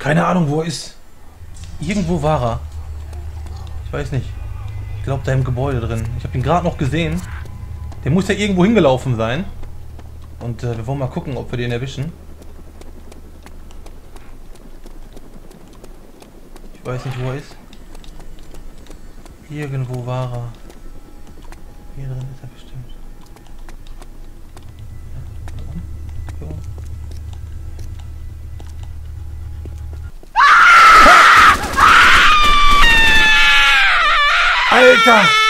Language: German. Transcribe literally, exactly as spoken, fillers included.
Keine Ahnung, wo er ist. Irgendwo war er. Ich weiß nicht. Ich glaube, da im Gebäude drin. Ich habe ihn gerade noch gesehen. Der muss ja irgendwo hingelaufen sein. Und äh, wir wollen mal gucken, ob wir den erwischen. Ich weiß nicht, wo er ist. Irgendwo war er. Hier drin ist er bestimmt. Ja, da oben. Hier oben. Alter!